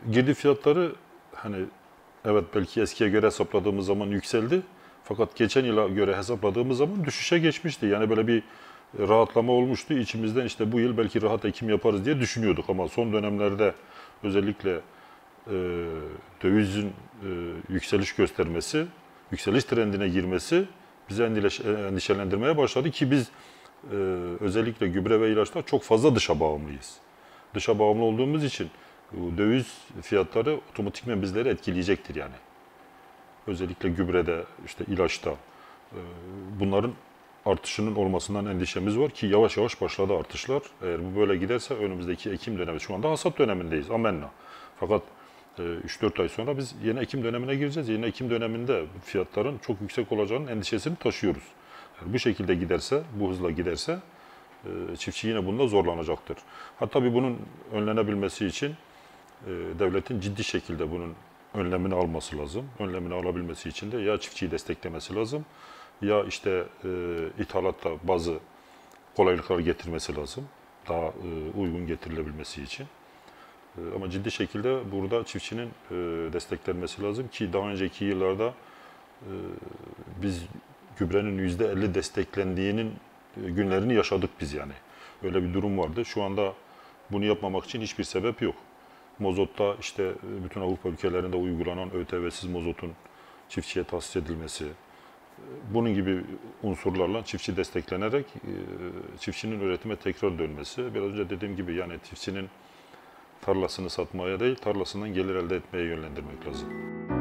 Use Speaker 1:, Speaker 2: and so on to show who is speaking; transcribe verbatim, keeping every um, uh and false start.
Speaker 1: girdi fiyatları hani evet belki eskiye göre hesapladığımız zaman yükseldi. Fakat geçen yıla göre hesapladığımız zaman düşüşe geçmişti. Yani böyle bir rahatlama olmuştu. İçimizden işte bu yıl belki rahat ekim yaparız diye düşünüyorduk. Ama son dönemlerde özellikle e, dövizin e, yükseliş göstermesi, yükseliş trendine girmesi bizi endişelendirmeye başladı ki biz e, özellikle gübre ve ilaçta çok fazla dışa bağımlıyız. Dışa bağımlı olduğumuz için döviz fiyatları otomatikman bizleri etkileyecektir yani. Özellikle gübrede, işte ilaçta e, bunların artışının olmasından endişemiz var ki yavaş yavaş başladı artışlar. Eğer bu böyle giderse önümüzdeki Ekim dönemi, şu anda hasat dönemindeyiz, amenna. Fakat üç dört ay sonra biz yeni Ekim dönemine gireceğiz. Yeni Ekim döneminde fiyatların çok yüksek olacağının endişesini taşıyoruz. Yani bu şekilde giderse, bu hızla giderse çiftçi yine bunda zorlanacaktır. Ha tabii bunun önlenebilmesi için devletin ciddi şekilde bunun önlemini alması lazım. Önlemini alabilmesi için de ya çiftçiyi desteklemesi lazım ya işte e, ithalatta bazı kolaylıklar getirmesi lazım. Daha e, uygun getirilebilmesi için. E, ama ciddi şekilde burada çiftçinin e, desteklenmesi lazım ki daha önceki yıllarda e, biz gübrenin yüzde elli desteklendiğinin günlerini yaşadık biz yani. Öyle bir durum vardı. Şu anda bunu yapmamak için hiçbir sebep yok. Mozotta işte bütün Avrupa ülkelerinde uygulanan ÖTV'siz mozotun çiftçiye tahsis edilmesi, bunun gibi unsurlarla çiftçi desteklenerek çiftçinin üretime tekrar dönmesi. Biraz önce dediğim gibi yani çiftçinin tarlasını satmaya değil, tarlasından gelir elde etmeye yönlendirmek lazım.